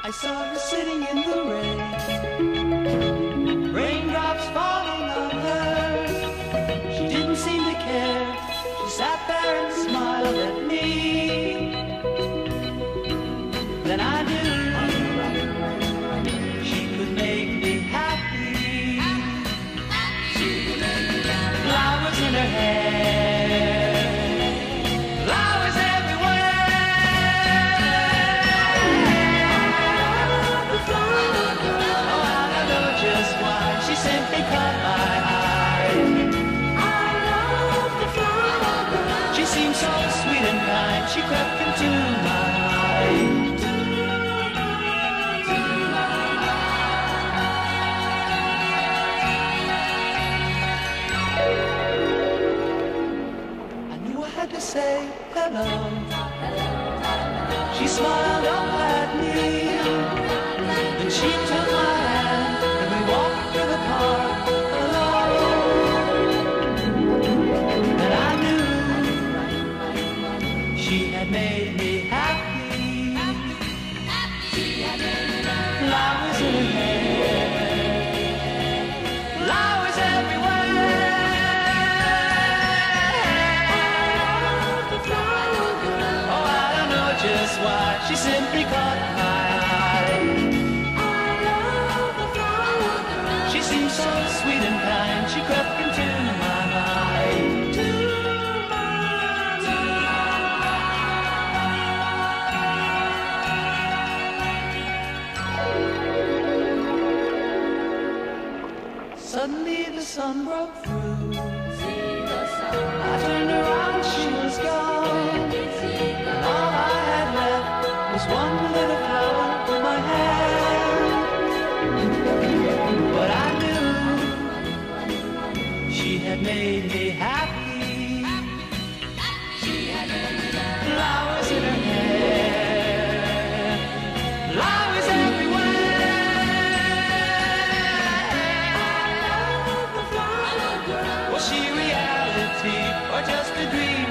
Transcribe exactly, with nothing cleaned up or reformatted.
I saw her sitting in the rain, raindrops falling on her. She didn't seem to care. She sat there and smiled at me. Then I knew she could make me happy. Flowers in her hair, flowers everywhere. Oh, I don't know just why, she simply caught my eye. I love the flower girl. She seemed so sweet and kind, she crept into my mind. To say hello. She smiled up at me, then she took my hand and we walked through the park alone. And I knew she had made me happy. Flowers in her hair, flowers everywhere. Just why, she simply caught my eye. I love the flower girl. She seemed so sweet and kind, she crept into my mind. To my Suddenly the sun broke through. see the sun. I turned around, she was gone. All I had left was one little flower in my hand. But I knew she had made me happy. Flowers in her hair, flowers everywhere. I love the flower girl. Was she reality or just a dream?